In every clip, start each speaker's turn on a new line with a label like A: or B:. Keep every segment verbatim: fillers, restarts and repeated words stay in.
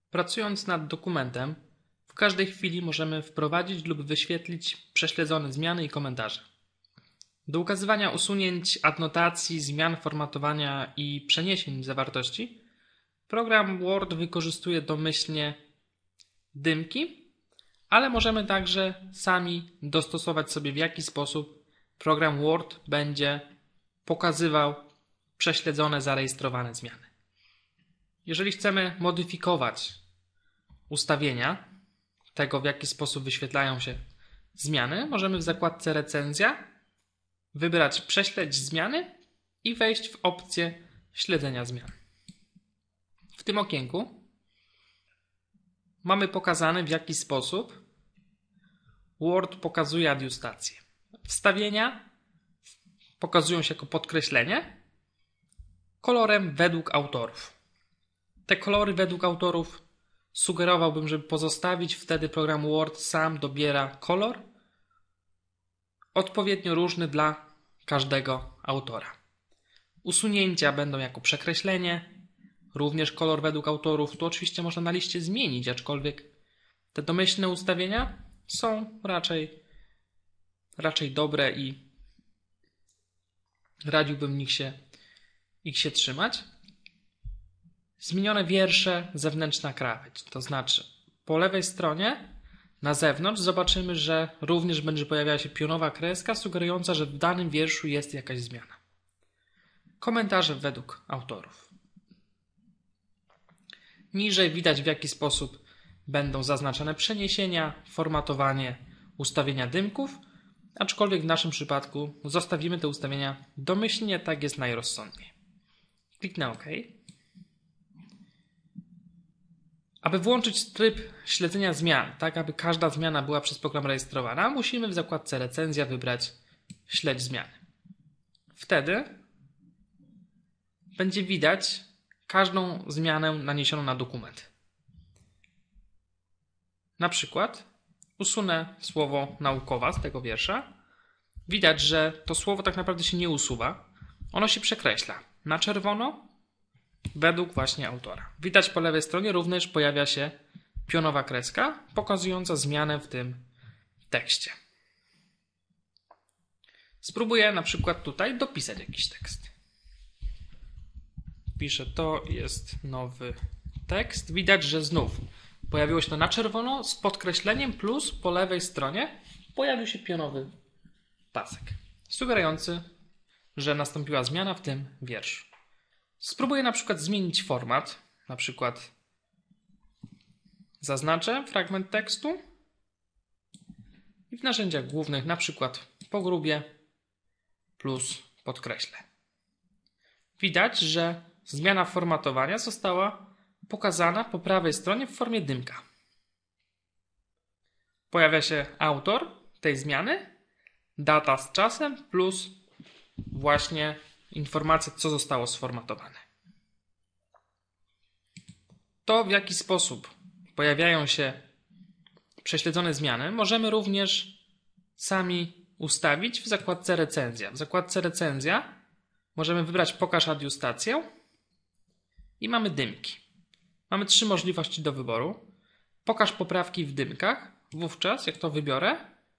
A: Pracując nad dokumentem, w każdej chwili możemy wprowadzić lub wyświetlić prześledzone zmiany i komentarze. Do ukazywania usunięć, adnotacji, zmian formatowania i przeniesień zawartości program Word wykorzystuje domyślnie dymki, ale możemy także sami dostosować sobie, w jaki sposób program Word będzie pokazywał prześledzone, zarejestrowane zmiany. Jeżeli chcemy modyfikować ustawienia tego, w jaki sposób wyświetlają się zmiany, możemy w zakładce Recenzja wybrać Prześledź zmiany i wejść w opcję śledzenia zmian. W tym okienku mamy pokazane, w jaki sposób Word pokazuje adiustację. Wstawienia pokazują się jako podkreślenie kolorem według autorów. Te kolory według autorów sugerowałbym, żeby pozostawić, wtedy program Word sam dobiera kolor odpowiednio różny dla każdego autora. Usunięcia będą jako przekreślenie, również kolor według autorów. Tu oczywiście można na liście zmienić, aczkolwiek te domyślne ustawienia są raczej, raczej dobre i radziłbym nich się, ich się trzymać. Zmienione wiersze, zewnętrzna krawędź. To znaczy po lewej stronie na zewnątrz zobaczymy, że również będzie pojawiała się pionowa kreska sugerująca, że w danym wierszu jest jakaś zmiana. Komentarze według autorów. Niżej widać, w jaki sposób będą zaznaczane przeniesienia, formatowanie, ustawienia dymków, aczkolwiek w naszym przypadku zostawimy te ustawienia domyślnie, tak jest najrozsądniej. Kliknę OK. Aby włączyć tryb śledzenia zmian, tak aby każda zmiana była przez program rejestrowana, musimy w zakładce Recenzja wybrać Śledź zmiany. Wtedy będzie widać każdą zmianę naniesioną na dokument. Na przykład usunę słowo naukowa z tego wiersza. Widać, że to słowo tak naprawdę się nie usuwa. Ono się przekreśla na czerwono według właśnie autora. Widać po lewej stronie również pojawia się pionowa kreska pokazująca zmianę w tym tekście. Spróbuję na przykład tutaj dopisać jakiś tekst. Piszę, to jest nowy tekst. Widać, że znów pojawiło się to na czerwono z podkreśleniem plus po lewej stronie pojawił się pionowy pasek, sugerujący, że nastąpiła zmiana w tym wierszu. Spróbuję na przykład zmienić format. Na przykład zaznaczę fragment tekstu i w narzędziach głównych na przykład pogrubię plus podkreślę. Widać, że zmiana formatowania została pokazana po prawej stronie w formie dymka. Pojawia się autor tej zmiany, data z czasem plus właśnie informacja, co zostało sformatowane. To, w jaki sposób pojawiają się prześledzone zmiany, możemy również sami ustawić w zakładce Recenzja. W zakładce Recenzja możemy wybrać Pokaż adiustację i mamy dymki. Mamy trzy możliwości do wyboru. Pokaż poprawki w dymkach. Wówczas, jak to wybiorę,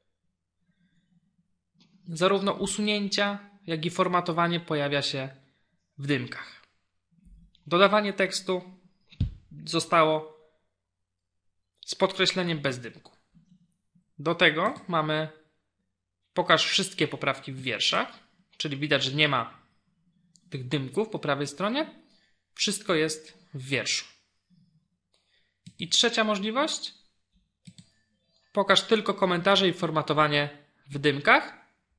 A: zarówno usunięcia, jak i formatowanie pojawia się w dymkach. Dodawanie tekstu zostało z podkreśleniem bez dymku. Do tego mamy Pokaż wszystkie poprawki w wierszach, czyli widać, że nie ma tych dymków po prawej stronie. Wszystko jest w wierszu. I trzecia możliwość. Pokaż tylko komentarze i formatowanie w dymkach.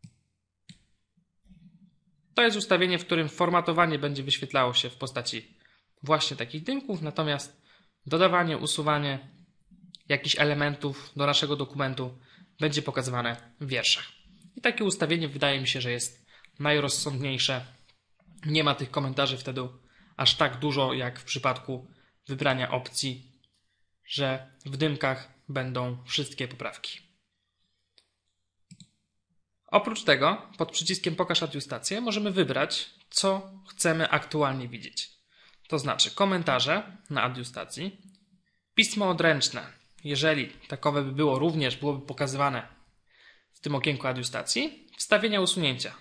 A: To jest ustawienie, w którym formatowanie będzie wyświetlało się w postaci właśnie takich dymków, natomiast dodawanie, usuwanie jakichś elementów do naszego dokumentu będzie pokazywane w wierszach. I takie ustawienie wydaje mi się, że jest najrozsądniejsze. Nie ma tych komentarzy wtedy aż tak dużo, jak w przypadku wybrania opcji, że w dymkach będą wszystkie poprawki. Oprócz tego, pod przyciskiem Pokaż adiustację możemy wybrać, co chcemy aktualnie widzieć. To znaczy komentarze na adiustacji. Pismo odręczne, jeżeli takowe by było, również byłoby pokazywane w tym okienku adiustacji. Wstawienia usunięcia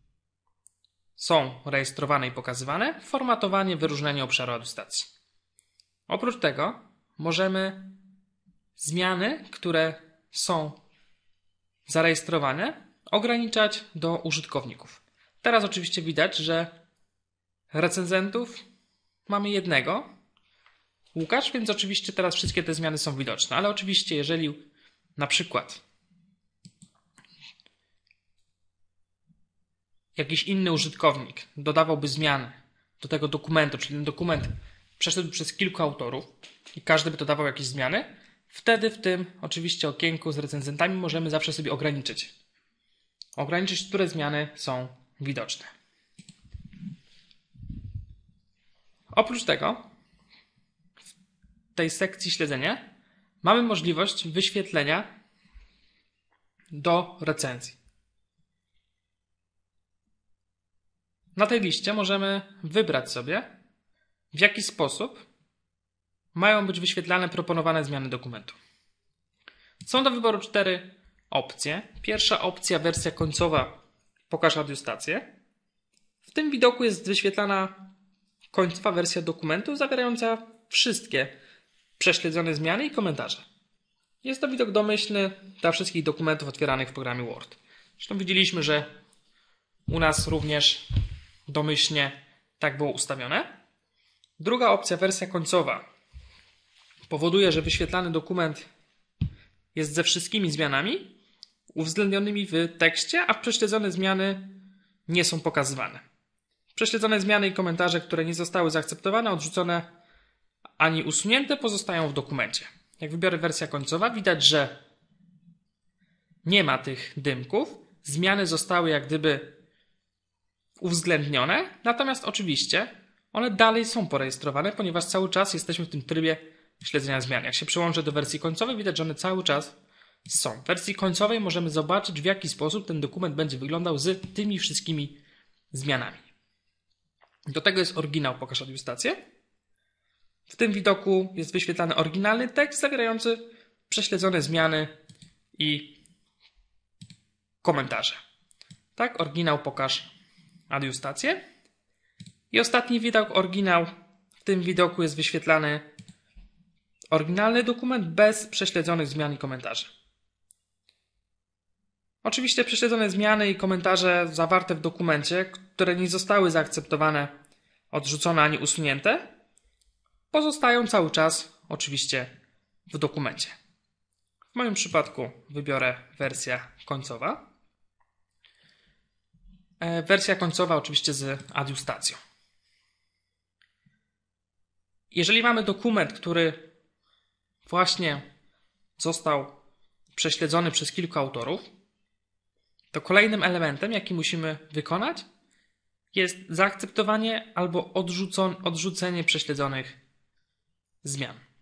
A: są rejestrowane i pokazywane. Formatowanie, wyróżnienie obszaru adiustacji. Oprócz tego możemy zmiany, które są zarejestrowane, ograniczać do użytkowników. Teraz oczywiście widać, że recenzentów mamy jednego, Łukasz, więc oczywiście teraz wszystkie te zmiany są widoczne, ale oczywiście jeżeli na przykład jakiś inny użytkownik dodawałby zmiany do tego dokumentu, czyli ten dokument przeszedł przez kilku autorów i każdy by dodawał jakieś zmiany, wtedy w tym oczywiście okienku z recenzentami możemy zawsze sobie ograniczyć. Ograniczyć, które zmiany są widoczne. Oprócz tego w tej sekcji śledzenia mamy możliwość wyświetlenia do recenzji. Na tej liście możemy wybrać sobie, w jaki sposób mają być wyświetlane proponowane zmiany dokumentu. Są do wyboru cztery opcje. Pierwsza opcja, wersja końcowa, pokaż adiustację. W tym widoku jest wyświetlana końcowa wersja dokumentu zawierająca wszystkie prześledzone zmiany i komentarze. Jest to widok domyślny dla wszystkich dokumentów otwieranych w programie Word. Zresztą widzieliśmy, że u nas również domyślnie tak było ustawione. Druga opcja, wersja końcowa, powoduje, że wyświetlany dokument jest ze wszystkimi zmianami uwzględnionymi w tekście, a prześledzone zmiany nie są pokazywane. Prześledzone zmiany i komentarze, które nie zostały zaakceptowane, odrzucone ani usunięte, pozostają w dokumencie. Jak wybiorę wersja końcowa, widać, że nie ma tych dymków. Zmiany zostały jak gdyby uwzględnione, natomiast oczywiście one dalej są porejestrowane, ponieważ cały czas jesteśmy w tym trybie śledzenia zmian. Jak się przełączę do wersji końcowej, widać, że one cały czas są. W wersji końcowej możemy zobaczyć, w jaki sposób ten dokument będzie wyglądał z tymi wszystkimi zmianami. Do tego jest oryginał, pokaż adiustację. W tym widoku jest wyświetlany oryginalny tekst zawierający prześledzone zmiany i komentarze. Tak, oryginał, pokaż adiustację. I ostatni widok, oryginał. W tym widoku jest wyświetlany oryginalny dokument bez prześledzonych zmian i komentarzy. Oczywiście prześledzone zmiany i komentarze zawarte w dokumencie, które nie zostały zaakceptowane, odrzucone ani usunięte, pozostają cały czas oczywiście w dokumencie. W moim przypadku wybiorę wersja końcowa. Wersja końcowa oczywiście z adiustacją. Jeżeli mamy dokument, który właśnie został prześledzony przez kilku autorów, to kolejnym elementem, jaki musimy wykonać, jest zaakceptowanie albo odrzucenie prześledzonych zmian.